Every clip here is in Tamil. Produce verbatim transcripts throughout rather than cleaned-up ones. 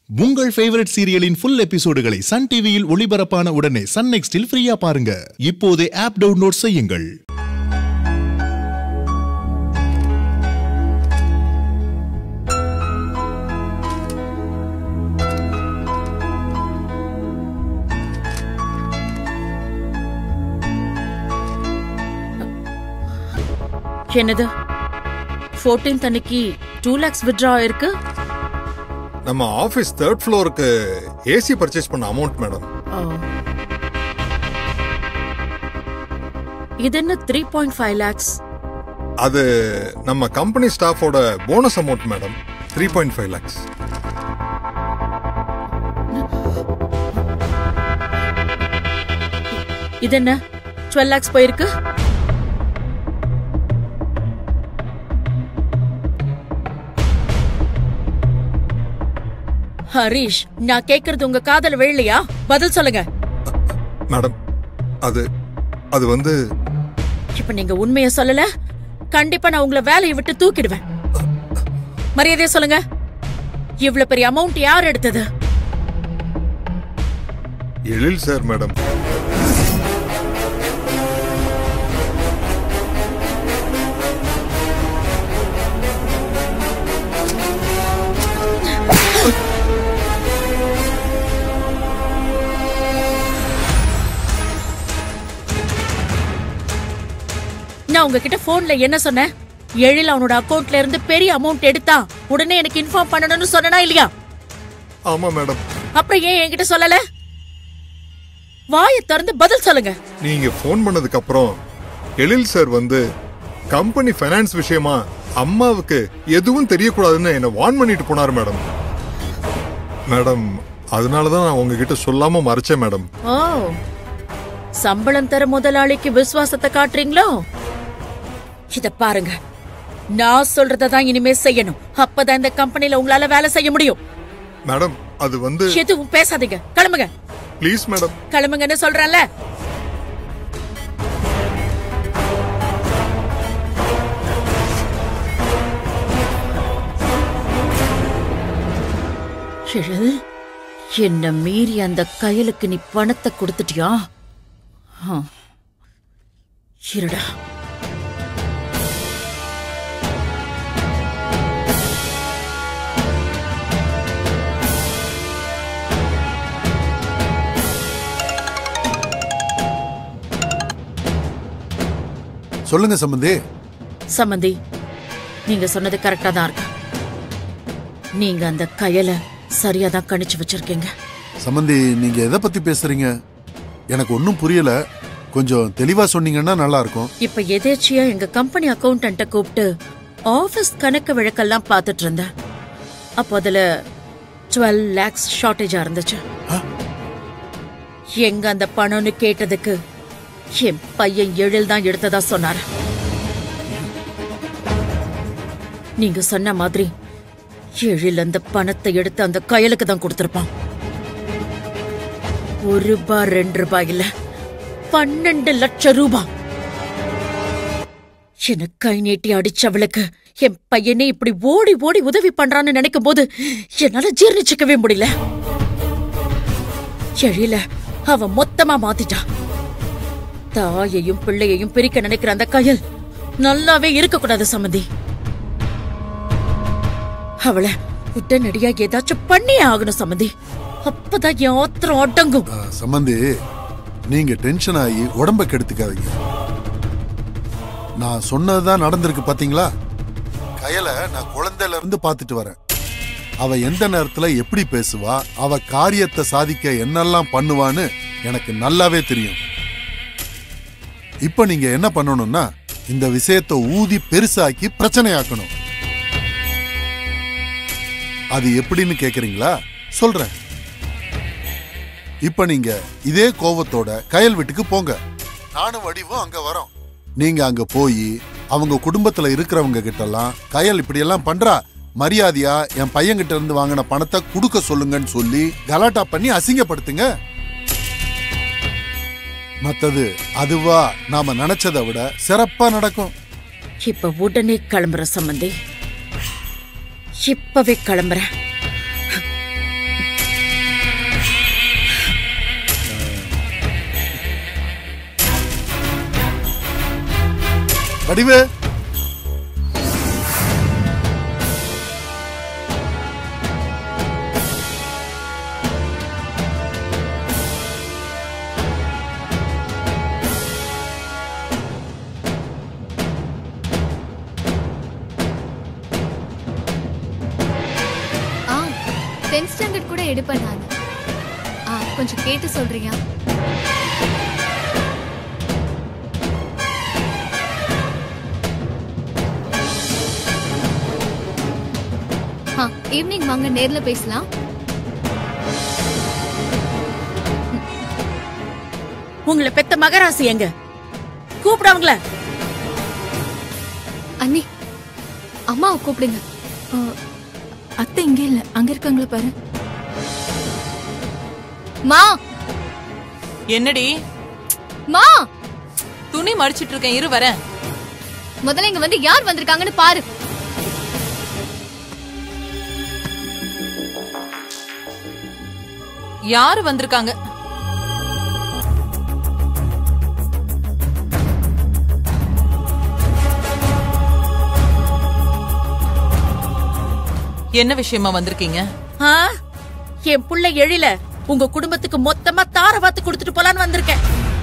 உங்கள் ஃபேவரட் சீரியலின் ஃபுல் எபிசோடுகளை சன் டிவியில் ஒளிபரப்பான உடனே சன் நெக்ஸ்டில் ஃப்ரீயா பாருங்க. இப்போதே ஆப் டவுன்லோட் செய்யுங்கள். என்னது பதினான்காம் அன்னைக்கு டூ லேக்ஸ் வித்ட்ரா இருக்கு. நம்ம ஆபீஸ் தேர்ட் ஃப்ளோருக்கு ஏசி பர்ச்சேஸ் பண்ண அமௌண்ட் மேடம். இது என்ன த்ரீ பாயிண்ட் ஃபைவ் லேக்ஸ்? அது நம்ம கம்பெனி ஸ்டாஃபோட bonus amount madam. Three point five lakhs. இது என்ன டுவெல் லேக்ஸ் போயிருக்கு? ஹரிஷ், நான் கேக்குறது உங்க காதல விழலையா? பதில் சொல்லுங்க மேடம். அது அது வந்து இப்ப நீங்க உண்மையை சொல்லல, கண்டிப்பா நான் உங்களை வேலையை விட்டு தூக்கிடுவேன். மரியாதையா சொல்லுங்க, இவ்வளவு பெரிய அமௌண்ட் யார் எடுத்தது? Ezhil sir madam. நான் உங்ககிட்ட போன்ல என்ன சொன்னேன்? எழில் அவனோட அக்கவுண்ட்ல இருந்து பெரிய அமௌண்ட் எடுத்தா உடனே எனக்கு இன்ஃபார்ம் பண்ணணும்னு சொன்னனா இல்லையா? ஆமா மேடம். அப்புறம் ஏன் என்கிட்ட சொல்லல? வாயை திறந்து பதில் சொல்லுங்க. நீங்க போன் பண்ணதுக்கு அப்புறம் எழில் சார் வந்து கம்பெனி ஃபைனான்ஸ் விஷயமா அம்மாவுக்கு எதுவும் தெரியக்கூடாதுன்னு என்ன வார்ன் பண்ணிட்டு போனார் மேடம். மேடம், அதனாலதான் நான் உங்ககிட்ட சொல்லாம மறைச்சேன் மேடம். ஓ, சம்பளம் தர முதலாளிக்கு விசுவாசத்தை காட்டுறீங்களோ? இத பாருங்க, நான் சொல்றதான் இனிமே செய்யணும். அப்பதான் இந்த கம்பெனில உங்களால வேலை செய்ய முடியும். மேடம், அது வந்து எதுவும் பேசாதீங்க, கிளம்புங்க. Please madam. கிளம்புங்கன்னு சொல்றேன்ல. எழில், என்ன மீறி அந்த கயலுக்கு நீ பணத்தை கொடுத்துட்டியா? இருடா. சொல்லுங்க சம்பந்தி. சம்பந்தி, நீங்க சொன்னது கரெக்டா தான் இருக்கு. நீங்க அந்த கயலை சரியா தான் கணிச்சு வச்சிருக்கீங்க. சம்பந்தி, நீங்க எதை பத்தி பேசுறீங்க? எனக்கு ஒன்னும் புரியல. கொஞ்சம் தெளிவா சொன்னீங்கன்னா நல்லா இருக்கும். இப்ப எதேச்சியா எங்க கம்பெனி அக்கவுண்டன்ட்ட கூப்பிட்டு ஆபீஸ் கணக்கு வழக்கெல்லாம் பார்த்துட்டு இருந்தேன். அப்போ அதுல டுவெல் லேக்ஸ் ஷார்டேஜா இருந்துச்சு. எங்க அந்த பணம்னு கேட்டதுக்கு என் பையன் எழில் தான் எடுத்ததா சொன்னார். நீங்க சொன்ன மாதிரி எழில் அந்த பணத்தை எடுத்து அந்த கயலுக்கு தான் கொடுத்திருப்பான். ஒரு ரூபாய் ரெண்டு ரூபாய் இல்ல, பன்னெண்டு லட்சம் ரூபாய். என கை நீட்டி அடிச்சவளுக்கு என் பையனே இப்படி ஓடி ஓடி உதவி பண்றான்னு நினைக்கும் போது என்னால ஜீர்ணிச்சுக்கவே முடியல. எழில அவ மொத்தமா மாத்திட்டா. தாயையும் பிள்ளையையும் பிரிக்க நினைக்கிற அந்த கயல் நல்லாவே இருக்க கூடாது சம்பந்தி. அவளை உடனடியா ஏதாச்சும் பண்ணியே ஆகணும் சம்பந்தி. அப்பதான் என் ஆத்திரம் அடங்கும். சம்பந்தி, நீங்க டென்ஷன் ஆகி உடம்ப கெடுத்துக்காதீங்க. நான் சொன்னதுதான் நடந்திருக்கு பாத்தீங்களா? கயலை நான் குழந்தையில இருந்து பாத்துட்டு வரேன். அவ எந்த நேரத்துல எப்படி பேசுவா, அவ காரியத்தை சாதிக்க என்னெல்லாம் பண்ணுவான்னு எனக்கு நல்லாவே தெரியும். இப்ப நீங்க என்ன பண்ணணும்னா, இந்த விஷயத்தை ஊதி பெருசாக்கி பிரச்சனையாக்கணும். அது எப்படின்னு கேக்குறீங்களா? சொல்றேன். இப்ப நீங்க இதே கோவத்தோட கயல் வீட்டுக்கு போங்க. நானும் வடிவும் அங்க வரோம். நீங்க அங்க போய் அவங்க குடும்பத்துல இருக்கிறவங்க கிட்ட எல்லாம் கயல் இப்படி எல்லாம் பண்றா, மரியாதையா என் பையன் கிட்ட இருந்து வாங்கின பணத்தை கொடுக்க சொல்லுங்கன்னு சொல்லி கலாட்டா பண்ணி அசிங்கப்படுத்துங்க. மத்தது அதுவா நாம நினைச்சதை விட சிறப்பா நடக்கும். இப்ப உடனே கிளம்புற சம்பந்தி. இப்பவே கிளம்புறேன். வடிவு டென்த் ஸ்டாண்டர்ட் கூட எடுப்பேன் நான். ஆ கொஞ்சம் கேட்டு சொல்றியா? ஆ ஈவினிங் வாங்க, நேர்ல பேசலாம். உங்களை பெத்த மகராசி எங்க? கூப்பிடாங்கள. அண்ணி, அம்மாவை கூப்பிடுங்க. அத்தை இங்க இல்ல, அங்க இருக்காங்களா பாரு. மா. என்னடி? மா, துணி மடிச்சிட்டு இருக்கேன், இரு வரேன். முதல்ல இங்க வந்து யார் வந்திருக்காங்கன்னு பாரு. யாரு வந்திருக்காங்க? என்ன விஷயமா வந்திருக்கீங்க? என் புள்ள எழில உங்க குடும்பத்துக்கு மொத்தமா தார வாத்து கொடுத்துட்டு போலான்னு வந்திருக்கேன்.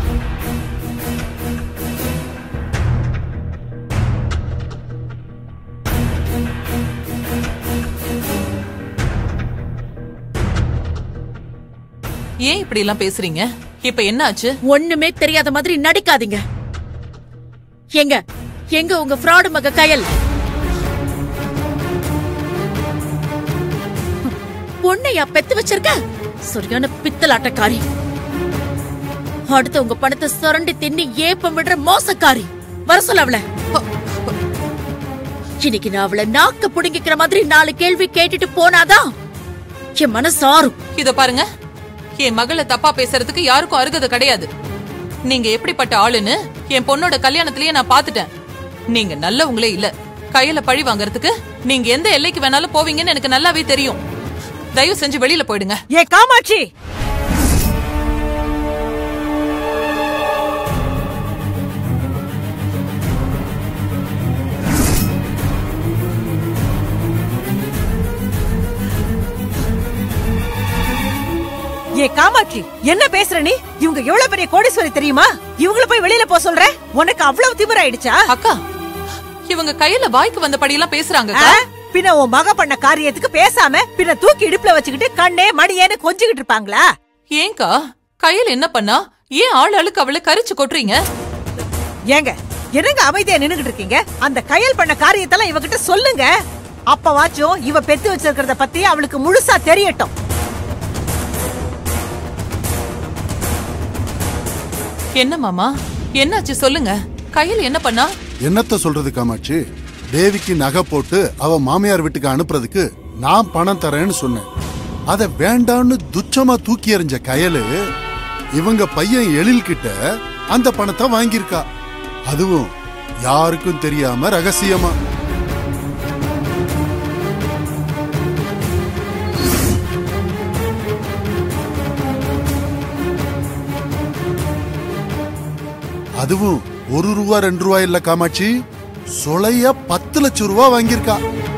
ஏன் இப்படி எல்லாம் பேசுறீங்க? இப்ப என்ன ஆச்சு? ஒண்ணுமே தெரியாத மாதிரி நடிக்காதீங்க. எங்க எங்க உங்க ஃப்ராடு மக கயல்? பொண்ணையா பெத்து வச்சிருக்க? சரியான பித்தலாட்டக்காரி. அடுத்து உங்க பணத்தை சுரண்டி தின்னி ஏப்பம் விடுற மோசக்காரி. வர சொல்ல அவள. இன்னைக்கு நான் அவளை நாக்க புடுங்கிக்கிற மாதிரி நாலு கேள்வி கேட்டுட்டு போனாதான் என் மனசு ஆறும். இத பாருங்க, என் மகளை தப்பா பேசுறதுக்கு யாருக்கும் அருகதை கிடையாது. நீங்க எப்படிப்பட்ட ஆளுன்னு என் பொண்ணோட கல்யாணத்திலேயே நான் பாத்துட்டேன். நீங்க நல்லவங்களே இல்ல. கையில பழி வாங்கறதுக்கு நீங்க எந்த எல்லைக்கு வேணாலும் போவீங்கன்னு எனக்கு நல்லாவே தெரியும். தயவு செஞ்சு வெளியில போயிடுங்க. ஏ காமாட்சி, ஏ காமாட்சி, என்ன பேசுற நீ? இவங்க எவ்வளவு பெரிய கோடீஸ்வரி தெரியுமா? இவங்கள போய் வெளியில போ சொல்ற? உனக்கு அவ்வளவு திமிராயிடுச்சா? அக்கா, இவங்க கையில வாய்க்கு வந்தபடி எல்லாம் பேசுறாங்க. பின்ன உன் மக பண்ண காரியத்துக்கு பேசாம பின்ன தூக்கி இடுப்புல வச்சுக்கிட்டு கண்ணே மடியேன்னு கொஞ்சிக்கிட்டு இருப்பாங்களா? ஏங்கா, கையில என்ன பண்ணா? ஏன் ஆள் அழுக்கு அவளை கரிச்சு கொட்டுறீங்க? ஏங்க, என்னங்க அமைதியா நின்னுகிட்டு இருக்கீங்க? அந்த கையல் பண்ண காரியத்தெல்லாம் இவகிட்ட சொல்லுங்க. அப்பவாச்சும் இவ பெத்து வச்சிருக்கிறத பத்தி அவளுக்கு முழுசா தெரியட்டும். என்ன மாமா, என்னாச்சு சொல்லுங்க. கையில் என்ன பண்ணா? என்னத்த சொல்றது காமாட்சி? தேவிக்கு நகை போட்டு அவ மாமியார் வீட்டுக்கு அனுப்புறதுக்கு நான் பணம் தரேன்னு சொன்னேன். அத வேண்டான்னு துச்சமா தூக்கி எறிஞ்ச கயலு இவங்க பையன் எழில் கிட்ட அந்த பணத்தை வாங்கியிருக்கா. அதுவும் யாருக்கும் தெரியாம ரகசியமா. அதுவும் ஒரு ரூபா ரெண்டு ரூபாய் இல்ல காமாட்சி, சொலைய பத்து லட்சம் ரூபாய் வாங்கியிருக்கா.